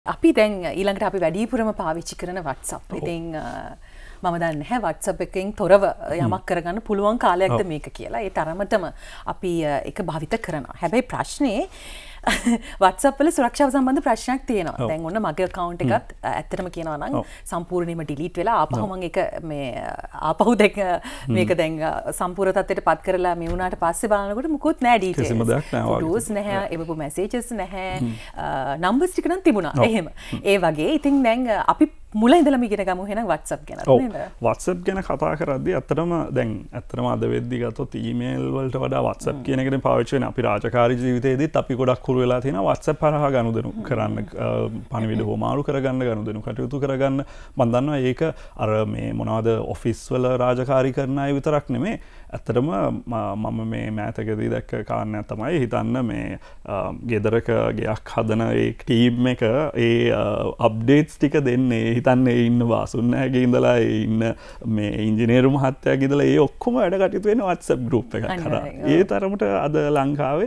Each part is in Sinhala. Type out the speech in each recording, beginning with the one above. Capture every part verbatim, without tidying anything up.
අපි දැන් ඊළඟට අපි වැඩිපුරම පාවිච්චි කරන WhatsApp. ඉතින් මම දන්නේ නැහැ WhatsApp එකෙන් තොරව යමක් කරගන්න පුළුවන් කාලයක්ද මේක කියලා. ඒ තරමටම අපි ඒක භාවිත කරනවා. හැබැයි ප්‍රශ්නේ WhatsApp වල සුරක්ෂාව සම්බන්ධ ප්‍රශ්නයක් තියෙනවා. දැන් ඔන්න මගේ account එකත් ඇත්තටම කියනවා නම් සම්පූර්ණයෙන්ම delete වෙලා ආපහු මම ඒක මේ ආපහු දෙක මේක දැන් සම්පූර්ණ තත්ත්වයට පත් කරලා මේ වුණාට පස්සේ බලනකොට මුකුත් නැහැ details. කිසිම දෙයක් නැහැ. photos නැහැ, එවපු messages නැහැ, numbers ටික නම් තිබුණා. එහෙම. ඒ වගේ ඉතින් දැන් අපි මුල ඉඳලම ඉගෙන ගමු එහෙනම් WhatsApp ගැන නේද? WhatsApp ගැන කතා කරද්දී ඇත්තටම දැන් ඇත්තටම අද වෙද්දී ගත්තොත් ඊමේල් වලට වඩා WhatsApp කියන එකනේ පාවිච්චි වෙන්නේ. අපි රාජකාරී ජීවිතේදීත් අපි ගොඩක් හුරු වෙලා තියෙනවා WhatsApp හරහා ගනුදෙනු කරන්න, පණිවිඩ හොමාරු කරගන්න, ගනුදෙනු කටයුතු කරගන්න. මම දන්නවා ඒක අර මේ මොනවද ඔෆිස් වල රාජකාරී කරන අය විතරක් නෙමෙයි. ඇත්තටම මම මේ මෑතකදී දැක්ක කාරණයක් තමයි හිතන්න මේ ගෙදරක ගෙයක් හදන ඒ ටීම් එක ඒ අප්ඩේට්ස් ටික දෙන්නේ හිතන්නේ ඉන්න වාසුන්නෑගේ ඉඳලා ඉන්න මේ ඉංජිනේරු මහත්තයාගේ ඉඳලා ඒ ඔක්කොම වැඩ කටයුතු වෙන්නේ WhatsApp group එකක් කරා. ඒ තරමට අද ලංකාවේ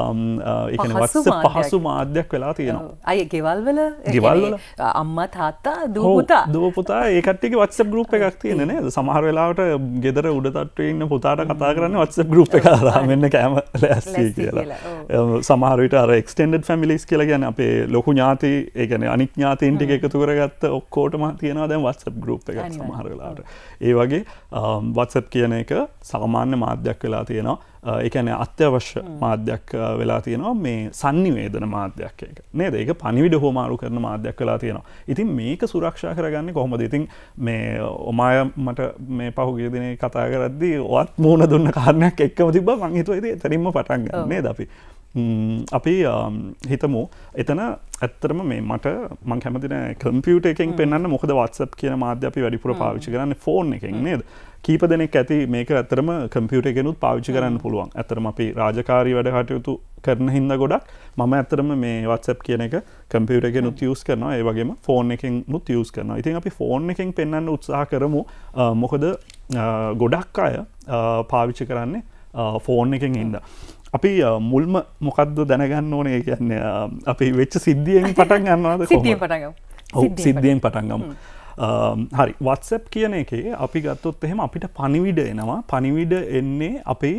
ඒ කියන්නේ WhatsApp පහසු මාධ්‍යයක් වෙලා තියෙනවා. අය ගෙවල් වල ගෙවල් වල අම්මා තාත්තා දුව පුතා දුව පුතා ඒ කට්ටියගේ WhatsApp group එකක් තියෙන නේද? සමහර වෙලාවට ගෙදර උඩ තට්ටුවේ ඉන්න පුතාට කතා කරන්නේ WhatsApp group එක හරහා මෙන්න කෑම ලෑස්ති කියලා. සමහර විට අර extended families කියලා කියන්නේ අපේ ලොකු ඥාති ඒ කියන්නේ අනික් ඥාතීන් ටික එකතු කරගත්ත ඔක්කොටම තියෙනවා දැන් WhatsApp group එකක් සමහර වෙලාවට. ඒ වගේ WhatsApp කියන එක සාමාන්‍ය මාධ්‍යයක් වෙලා තියෙනවා. ඒ කියන්නේ අත්‍යවශ්‍ය මාධ්‍යයක් වෙලා තියෙනවා, මේ sannivedana මාධ්‍යයක් ඒක. නේද? ඒක පණිවිඩ හොමාරු කරන මාධ්‍යයක් වෙලා තියෙනවා. ඉතින් මේක සුරක්ෂා කරගන්නේ කොහොමද? ඉතින් මේ ඔමාය මට මේ පහුගිය දිනේ කතා කරද්දී ඔවත් මූණ දුන්න කාරණයක් එක්කම තිබ්බා. මං හිතුවා ඉතින් එතනින්ම පටන් ගන්න නේද අපි. අපි හිතමු එතන ඇත්තටම මේ මට මං කැමති නෑ කම්පියුටර් එකෙන් පෙන්වන්න. මොකද WhatsApp කියන මාධ්‍ය අපි වැඩිපුර පාවිච්චි කරන්නේ ෆෝන් එකෙන් නේද? කීප දෙනෙක් ඇති මේක ඇත්තටම කම්පියුටර් එකෙනුත් පාවිච්චි කරන්න පුළුවන්. ඇත්තටම අපි රාජකාරී වැඩ කටයුතු කරන හින්දා ගොඩක් මම ඇත්තටම මේ WhatsApp කියන එක කම්පියුටර් එකෙනුත් යූස් කරනවා. ඒ වගේම ෆෝන් එකෙනුත් යූස් කරනවා. ඉතින් අපි ෆෝන් එකෙන් පෙන්වන්න උත්සාහ කරමු. මොකද ගොඩක් අය පාවිච්චි කරන්නේ ෆෝන් එකෙන් හින්දා. අපි මුල්ම මොකද්ද දැනගන්න ඕනේ කියන්නේ අපි වෙච්ච සිද්ධියෙන් පටන් ගන්නවද කොහොමද? සිද්ධියෙන් පටන් ගමු. ඔව් සිද්ධියෙන් පටන් ගමු. හරි WhatsApp කියන එකේ අපි ගත්තොත් එහෙම අපිට පණිවිඩ එනවා. පණිවිඩ එන්නේ අපේ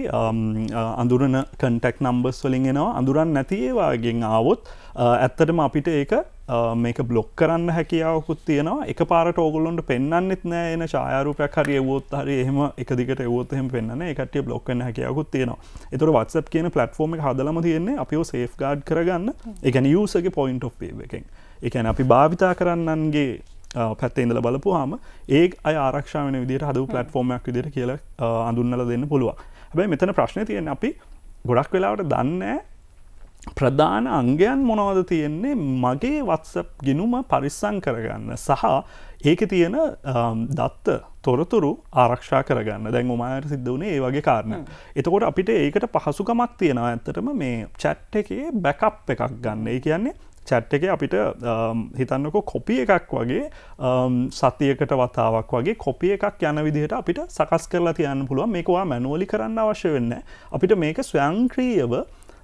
අඳුරන contact numbers වලින් එනවා. අඳුරන් නැති ඒවාගෙන් ආවොත් ඇත්තටම අපිට ඒක මේක බ්ලොක් කරන්න හැකියාවකුත් තියෙනවා. එකපාරට ඕගොල්ලන්ට පෙන්වන්නෙත් නෑ එන ඡායාරූපයක් හරි එවුවොත් හරි එහෙම එක දිගට එවුවොත් එහෙම පෙන්වන්නේ. ඒ කට්ටිය බ්ලොක් වෙන්න හැකියාවකුත් තියෙනවා. ඒතකොට WhatsApp කියන platform එක හදලම තියෙන්නේ අපිව safeguard කරගන්න. ඒ කියන්නේ user ගේ point of view එකෙන්. ඒ කියන්නේ අපි භාවිතා කරන්නන්ගේ පැත්තේ ඉඳලා බලපුවාම ඒ අය ආරක්ෂා වෙන විදිහට හදපු platform එකක් විදිහට කියලා අඳුන්වලා දෙන්න පුළුවන්. හැබැයි මෙතන ප්‍රශ්නේ තියෙන්නේ අපි ගොඩක් වෙලාවට දන්නේ ප්‍රධාන අංගයන් මොනවද තියෙන්නේ මගේ WhatsApp ගිණුම පරිස්සම් කරගන්න සහ ඒකේ තියෙන දත්ත තොරතුරු ආරක්ෂා කරගන්න. දැන් ඔමායට සිද්ධ වුණේ ඒ වගේ කාරණා. එතකොට අපිට ඒකට පහසුකමක් තියෙනවා ඇත්තටම මේ chat එකේ backup එකක් ගන්න. ඒ කියන්නේ chat එකේ අපිට හිතන්නකෝ කොපි එකක් වගේ සතියකට වතාවක් වගේ කොපි එකක් යන විදිහට අපිට සකස් කරලා තියන්න පුළුවන්. මේක ඔයා මැනුවලි කරන්න අවශ්‍ය වෙන්නේ නැහැ. අපිට මේක ස්වයංක්‍රීයව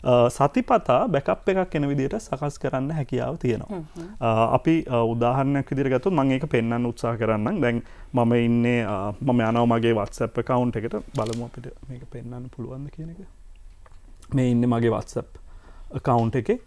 සතිපතා බැකප් එකක් එන විදිහට සකස් කරන්න හැකියාව තියෙනවා. අපි උදාහරණයක් විදිහට ගත්තොත් මම ඒක පෙන්වන්න උත්සාහ කරන්නම්. දැන් මම ඉන්නේ මම යනවා මගේ WhatsApp account එකට. බලමු අපිට මේක පෙන්වන්න පුළුවන්ද කියන එක. මේ ඉන්නේ මගේ WhatsApp account එකේ.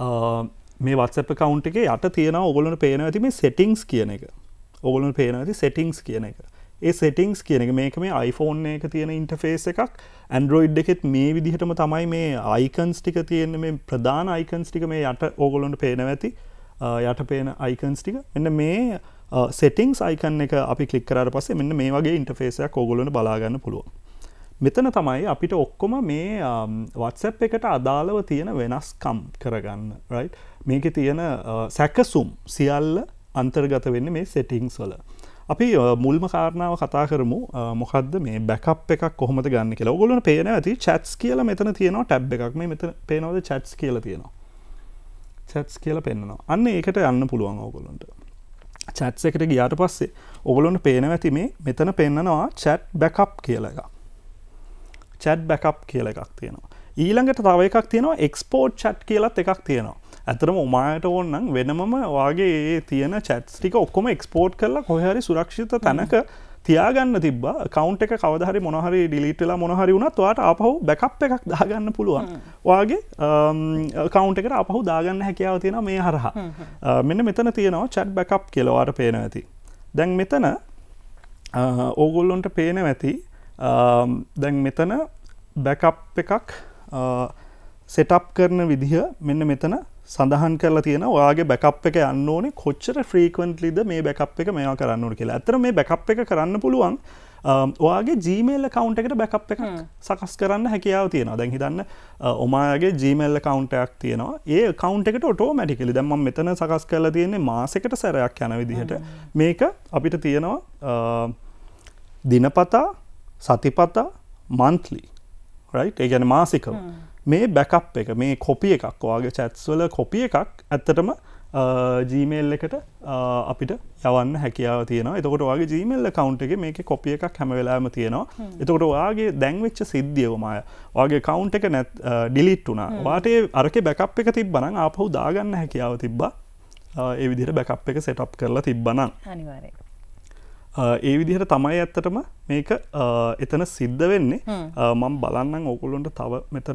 මේ WhatsApp account එකේ යට තියෙනවා ඔයගොල්ලන්ට පේනවා ඇති මේ settings කියන එක. ඔයගොල්ලන්ට පේනවා ඇති settings කියන එක. ඒ settings කියන එක මේක මේ iPhone එකක තියෙන interface එකක්. Android එකෙත් මේ විදිහටම තමයි මේ icons ටික තියෙන්නේ. මේ ප්‍රධාන icons ටික මේ යට ඔයගොල්ලන්ට පේනවා ඇති. යට පේන icons ටික. මෙන්න මේ settings icon එක අපි click කරාට පස්සේ මෙන්න මේ වගේ interface එකක් ඔයගොල්ලන්ට බලා ගන්න පුළුවන්. මෙතන තමයි අපිට ඔක්කොම මේ WhatsApp එකට අදාළව තියෙන වෙනස්කම් කරගන්න. right? මේකේ තියෙන සැකසුම් සියල්ල අන්තර්ගත වෙන්නේ මේ settings වල. අපි මුල්ම කාරණාව කතා කරමු මොකද්ද මේ backup එකක් කොහොමද ගන්න කියලා. ඔයගොල්ලන්ට පේනවා ඇති chats කියලා මෙතන තියෙනවා tab එකක්. මේ මෙතන පේනවද chats කියලා තියෙනවා. chats කියලා පෙන්නනවා. අන්න ඒකට යන්න පුළුවන් ඔයගොල්ලන්ට. chats එකට ගියාට පස්සේ ඔයගොල්ලන්ට පේනවා ඇති මේ මෙතන පෙන්නනවා chat backup කියලා එකක්. chat backup කියලා එකක් තියෙනවා. ඊළඟට තව එකක් තියෙනවා export chat කියලාත් එකක් තියෙනවා. ඇතරම ඔමායට ඕන්නම් වෙනමම වගේ තියෙන චැට්ස් ටික ඔක්කොම එක්ස්පෝර්ට් කරලා කොහේ හරි සුරක්ෂිත තැනක තියාගන්න තිබ්බා. account එක කවදා හරි මොන හරි delete වෙලා මොන හරි වුණත් ඔයාට ආපහු backup එකක් දාගන්න පුළුවන්. ඔයාගේ account එකට ආපහු දාගන්න හැකියාව තියෙනවා මේ හරහා. මෙන්න මෙතන තියෙනවා chat backup කියලා ඔයාට පේනවා ඇති. දැන් මෙතන ඕගොල්ලොන්ට පේනවා ඇති දැන් මෙතන backup එකක් setup කරන විදිහ මෙන්න මෙතන සඳහන් කරලා තියෙනවා. ඔයාගේ backup එක යන්න ඕනේ කොච්චර frequently ද මේ backup එක මේවා කරන්න ඕනේ කියලා. ඇත්තට මේ backup එක කරන්න පුළුවන් ඔයාගේ Gmail account එකට backup එකක් සකස් කරන්න හැකියාව තියෙනවා. දැන් හිතන්න ඔයාගේ Gmail account එකක් තියෙනවා. ඒ account එකට automatically දැන් මම මෙතන සකස් කරලා තියෙන්නේ මාසෙකට සැරයක් යන විදිහට. මේක අපිට තියෙනවා දිනපතා, සතිපතා, monthly. right? ඒ කියන්නේ මාසිකව. මේ backup එක මේ copy එකක් ඔයාගේ chats වල copy එකක් ඇත්තටම Gmail එකට අපිට යවන්න හැකියාව තියෙනවා. එතකොට ඔයාගේ Gmail account එකේ මේකේ copy එකක් හැම වෙලාවෙම තියෙනවා. එතකොට ඔයාගේ දැන් වෙච්ච සිද්ධිය ඔමාය ඔයාගේ account එක නැත් delete වුණා. ඔයාට ඒ අරකේ backup එක තිබ්බා නම් ආපහු දාගන්න හැකියාව තිබ්බා. ඒ විදිහට backup එක set up කරලා තිබ්බා නම් අනිවාර්යයෙන් ඒ විදිහට තමයි ඇත්තටම මේක එතන සිද්ධ වෙන්නේ. මම බලන්නම් ඕගොල්ලොන්ට තව මෙතන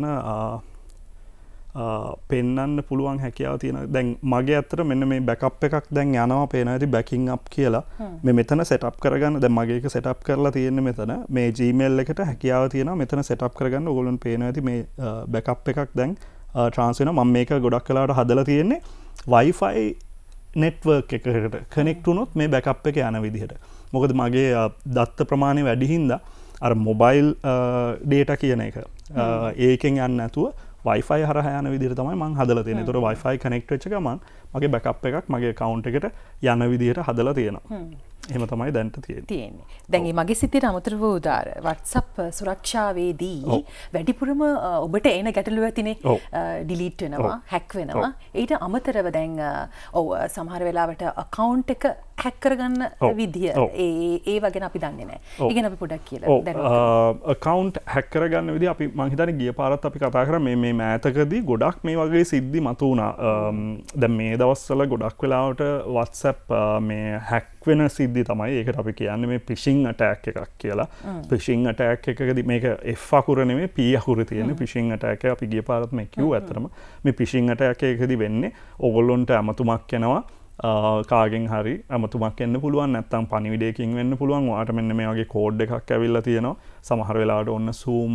පෙන්වන්න පුළුවන් හැකියාව තියෙන. දැන් මගේ ඇත්තට මෙන්න මේ බෑකප් එකක් දැන් යනවා පේනවා ඇති බෑකින් අප් කියලා. මේ මෙතන set up කරගන්න දැන් මගේ එක set up කරලා තියෙන්නේ මෙතන මේ Gmail එකට හැකියාව තියෙනවා මෙතන set up කරගන්න. ඕගොල්ලොන්ට පේනවා ඇති මේ බෑකප් එකක් දැන් transfer වෙනවා. මම මේක ගොඩක් වෙලාවට හදලා තියෙන්නේ Wi-Fi network එකකට connect වුණොත් මේ backup එක යන විදිහට. මොකද මගේ දත්ත ප්‍රමාණය වැඩි හින්දා අර මොබයිල් ඩේටා කියන එක ඒකෙන් යන්නේ නැතුව Wi-Fi හරහා යන විදිහට තමයි මම හදලා තියෙන්නේ. ඒතකොට Wi-Fi connect වෙච්ච ගමන් මගේ backup එකක් මගේ account එකට යන විදිහට හදලා තියෙනවා. එහෙම තමයි දැන්ට තියෙන්නේ. දැන් මේ මගේ සිතේ අමතරව උදාර WhatsApp සුරක්ෂාවේදී වැඩිපුරම ඔබට එන ගැටලුව ඇතිනේ delete වෙනවා, hack වෙනවා. ඊට අමතරව දැන් ඔව් සමහර වෙලාවට account එක hack කරගන්න විදිය ඒ ඒ වගේ අපි දන්නේ නැහැ. ඒ ගැන අපි පොඩ්ඩක් කියලා දැන් account hack කරගන්න විදිය අපි මම හිතන්නේ ගිය පාරත් අපි කතා කරා මේ මේ මෑතකදී ගොඩක් මේ වගේ සිද්ධි මතුවුණා. දැන් මේ දවස්වල ගොඩක් වෙලාවට WhatsApp මේ hack වෙන සිද්ධි තමයි ඒකට අපි කියන්නේ මේ phishing attack එකක් කියලා. phishing attack එකකදී මේක F අකුර නෙමෙයි P අකුර තියෙන phishing attack එක අපි ගිය පාරත් මේ කිව්වා ඇත්තටම. මේ phishing attack එකකදී වෙන්නේ ඕගොල්ලොන්ට අමතුමක් එනවා කාගෙන් හරි අමතුමක් එන්න පුළුවන් නැත්නම් පණිවිඩයකින් වෙන්න පුළුවන්. ඔයාට මෙන්න මේ වගේ කෝඩ් එකක් ඇවිල්ලා තියෙනවා. සමහර වෙලාවට ඔන්න Zoom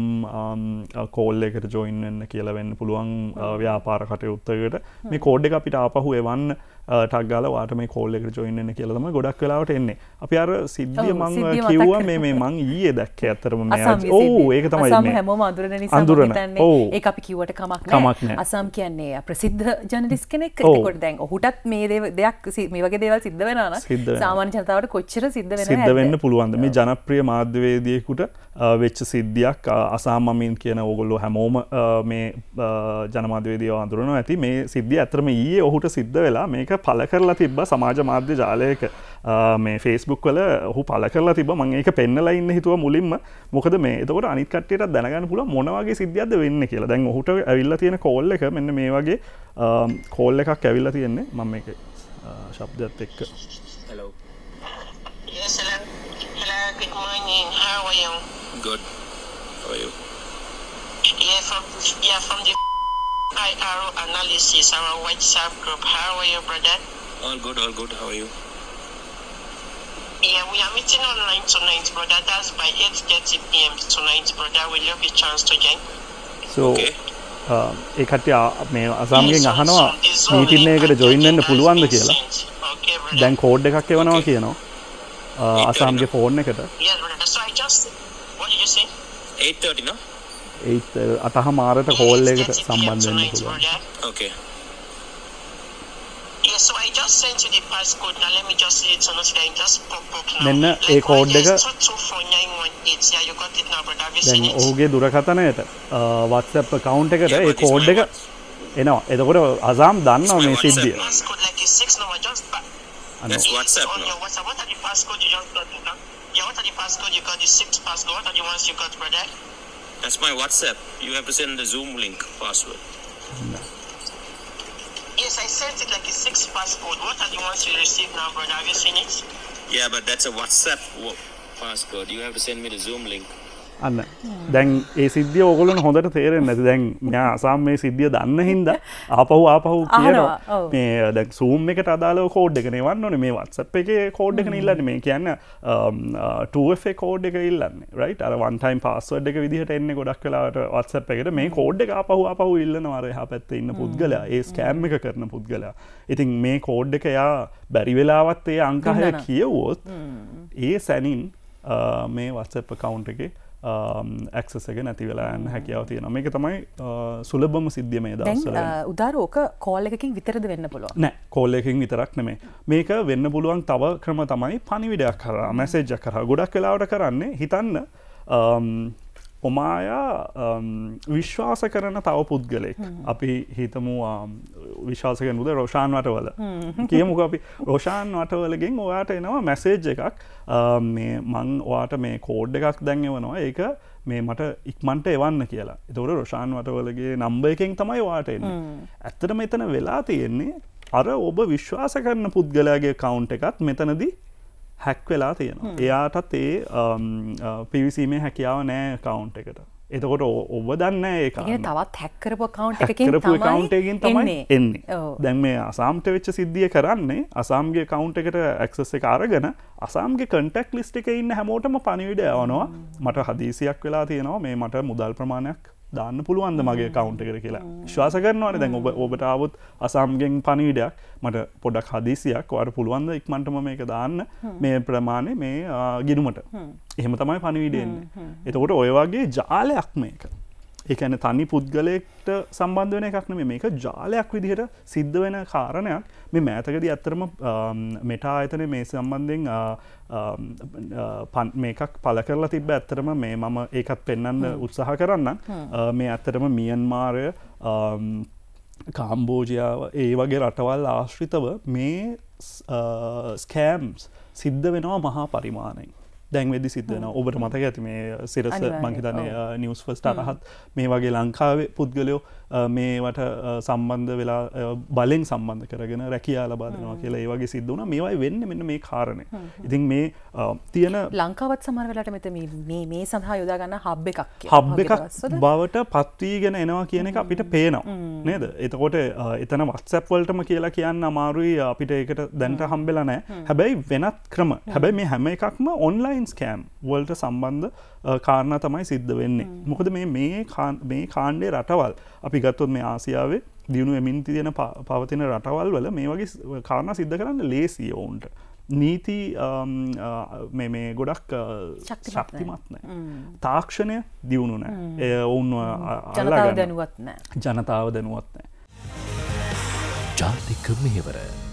කෝල් එකට join වෙන්න කියලා වෙන්න පුළුවන් ව්‍යාපාර කටයුත්තකට. මේ කෝඩ් එක අපිට ආපහු එවන්න ටක් ගාලා ඔයාට මේ කෝල් එකට join වෙන්න කියලා තමයි ගොඩක් වෙලාවට එන්නේ. අපි අර සිද්ධිය මම කිව්වා මේ මේ මම ඊයේ දැක්කේ අතරම මේ ඔව් ඒක තමයි මේ අසම් හැමෝම අඳුරන නිසා මම හිතන්නේ ඒක අපි කිව්වට කමක් නැහැ. අසම් කියන්නේ ප්‍රසිද්ධ ජර්නලිස්ට් කෙනෙක්. ඒකට දැන් ඔහුටත් මේ දෙයක් මේ වගේ දේවල් සිද්ධ වෙනවා නම් සාමාන්‍ය ජනතාවට කොච්චර සිද්ධ වෙනවද? සිද්ධ වෙන්න පුළුවන්ද? මේ ජනප්‍රිය මාධ්‍යවේදියෙකුට වෙච්ච සිද්ධියක් අසාමමින් කියන ඕගොල්ලෝ හැමෝම මේ ජනමාධ්‍යවේදියව අඳුරනවා ඇති. මේ සිද්ධිය අතරම ඊයේ ඔහුට සිද්ධ වෙලා මේක පළ කරලා තිබ්බා සමාජ මාධ්‍ය ජාලයක මේ Facebook වල ඔහු පළ කරලා තිබ්බා. මම ඒක පෙන්නලා ඉන්න හිතුවා මුලින්ම. මොකද මේ එතකොට අනිත් කට්ටියටත් දැනගන්න පුළුවන් මොන වගේ සිද්ධියක්ද වෙන්නේ කියලා. දැන් ඔහුට ඇවිල්ලා තියෙන කෝල් එක මෙන්න මේ වගේ කෝල් එකක් ඇවිල්ලා තියෙන්නේ. මම මේක ශබ්දයත් එක්ක hello yes hello hello good morning how are you good how are you yeah from yeah from the I R O analysis our WhatsApp group how are you brother all good all good how are you yeah we are meeting online tonight brother that's by eight thirty p m tonight brother will you have a chance to join so okay ඒ කට්ටිය මේ අසම්ගෙන් අහනවා මීටින් එකකට ජොයින් වෙන්න පුළුවන්ද කියලා. දැන් කෝඩ් එකක් එවනවා කියනවා අසම්ගේ ෆෝන් එකට. eight thirty no? eight අතහ මාරට කෝල් එකට සම්බන්ධ වෙන්න පුළුවන්. Okay. Yeah, so I just sent you the passcode. Now let me just see it on the screen. Just pop up now. මෙන්න ඒ කෝඩ් එක two two four nine one eight. Yeah, you got it now, brother. Have you seen දැන් it? ඔහුගේ දුරකථනයට WhatsApp account එකට ඒ කෝඩ් එක එනවා. එතකොට අසම් දන්නවා මේ සිද්ධිය. Passcode like it's six now. I just back. That's WhatsApp now. WhatsApp. What are the passcode you just got now? Yeah, what are the passcode you got? The six passcode. What are the ones you got, brother? That's my WhatsApp. You have to send the Zoom link password. No. Yeah, Yes, I sent it like a six passport. What are the ones you received now, brother? Have you seen it? Yeah, but that's a WhatsApp wa- passport. You have to send me the Zoom link. අන්න දැන් ඒ සිද්ධිය ඕගොල්ලොන්ට හොඳට තේරෙන්නේ නැති. දැන් මෙයා අසම් මේ සිද්ධිය දන්න හින්දා ආපහු ආපහු කියනවා මේ දැන් Zoom එකට අදාළව කෝඩ් එක නෙවන්න ඕනේ. මේ WhatsApp එකේ කෝඩ් එක නෙල්ලන්නේ. මේ කියන්නේ two F A කෝඩ් එක ඉල්ලන්නේ. right? අර one time password එක විදිහට එන්නේ ගොඩක් වෙලාවට WhatsApp එකට. මේ කෝඩ් එක ආපහු ආපහු ඉල්ලනවා අර එහා පැත්තේ ඉන්න පුද්ගලයා. ඒ ස්කෑම් එක කරන පුද්ගලයා. ඉතින් මේ කෝඩ් එක එයා බැරි වෙලාවත් ඒ අංක හය කියවුවොත් ඒ සැනින් මේ WhatsApp account එකේ ඇක්සස් එක නැති වෙලා යන්න හැකියාව තියෙනවා. මේක තමයි සුලභම සිද්ධිය මේ දවස්වල. දැන් උදාර ඕක කෝල් එකකින් විතරද වෙන්න පුළුවන්? නෑ, කෝල් එකකින් විතරක් නෙමෙයි. මේක වෙන්න පුළුවන් තව ක්‍රම තමයි පණිවිඩයක් කරා, මැසේජ් එකක් කරා. ගොඩක් වෙලාවට කරන්නේ හිතන්න ඔමායා විශ්වාස කරන තව පුද්ගලෙක්. අපි හිතමු විශ්වාස කරනුද රෝෂාන් වටවල. කියමුකෝ අපි රෝෂාන් වටවලගෙන් ඔයාට එනවා මැසේජ් එකක්. මේ මං ඔයාට මේ කෝඩ් එකක් දැන් එවනවා. ඒක මේ මට ඉක්මනට එවන්න කියලා. ඒතකොට රෝෂාන් වටවලගේ නම්බර් එකෙන් තමයි ඔයාට එන්නේ. ඇත්තටම මෙතන වෙලා තියෙන්නේ අර ඔබ විශ්වාස කරන පුද්ගලයාගේ account එකත් මෙතනදී හැක් වෙලා තියෙනවා. එයාටත් ඒ පිවිසීමේ හැකියාව නැහැ account එකට. එතකොට ඔබ දන්නේ ඒක. ඒ කියන්නේ තවත් හැක් කරපු account එකකින් කරපු account එකකින් තමයි එන්නේ. දැන් මේ අසාම්ට වෙච්ච සිද්ධිය කරන්නේ අසාම්ගේ account එකට access එක අරගෙන අසාම්ගේ contact list එකේ ඉන්න හැමෝටම පණිවිඩ යවනවා. මට හදිසියක් වෙලා තියෙනවා මේ මට මුදල් ප්‍රමාණයක් දාන්න පුළුවන්ද මගේ account එකට කියලා. විශ්වාස කරනවානේ දැන් ඔබ ඔබට ආවොත් අසාම්ගෙන් පණිවිඩයක් මට පොඩක් හදිසියක් ඔයාලට පුළුවන් ද ඉක්මනටම මේක දාන්න මේ ප්‍රමාණය මේ ගිණුමට. එහෙම තමයි පණිවිඩය එන්නේ. එතකොට ඔය වගේ ජාලයක් මේක. ඒ කියන්නේ තනි පුද්ගලයෙක්ට සම්බන්ධ වෙන එකක් නෙමෙයි. මේක ජාලයක් විදිහට සිද්ධ වෙන කාරණයක්. මේ මෑතකදී ඇත්තටම මෙටා ආයතනයේ මේ සම්බන්ධයෙන් මේකක් පළ කරලා තිබ්බ. ඇත්තටම මේ මම ඒකත් පෙන්වන්න උත්සාහ කරන්නම්. මේ ඇත්තටම මියන්මාරය කාම්බෝජියාව ඒ වගේ රටවල් ආශ්‍රිතව මේ ස්කෑම්ස් සිද්ධ වෙනවා මහා පරිමාණයෙන්. දැන් වෙද්දි සිද්ධ වෙනවා. ඔබට මතක ඇති මේ සිරස මං හිතන්නේ Newsfirst අරහත් මේ වගේ ලංකාවේ පුද්ගලයෝ මේවට සම්බන්ධ වෙලා බලෙන් සම්බන්ධ කරගෙන රැකියාව ලබා දෙනවා කියලා ඒ වගේ සිද්ධ වුණා. මේවයි වෙන්නේ මෙන්න මේ කාරණේ. ඉතින් මේ තියෙන ලංකාවත් සමහර වෙලාවට මෙතන මේ මේ සඳහා යොදා ගන්න හබ් එකක් කියලා. හබ් එකක් බවට පත් වීගෙන එනවා කියන එක අපිට පේනවා. නේද? එතකොට එතන WhatsApp වලටම කියලා කියන්න අමාරුයි. අපිට ඒකට දැනට හම්බෙලා නැහැ. හැබැයි වෙනත් ක්‍රම. හැබැයි මේ හැම එකක්ම online ස්කෑම් වලට සම්බන්ධ කාරණා තමයි සිද්ධ වෙන්නේ. මොකද මේ මේ මේ කාණ්ඩේ රටවල් අපි ගත්තොත් මේ ආසියාවේ දියුණු වෙමින් තියෙන පවතින රටවල් වල මේ වගේ කාරණා සිද්ධ කරන්න ලේසියි වුන්ට. නීති මේ මේ ගොඩක් ශක්තිමත් නැහැ. තාක්ෂණය දියුණු නැහැ. ඒ වුන් ජනතාව දැනුවත් නැහැ. ජනතාව දැනුවත් නැහැ. ජාතික මෙහෙවර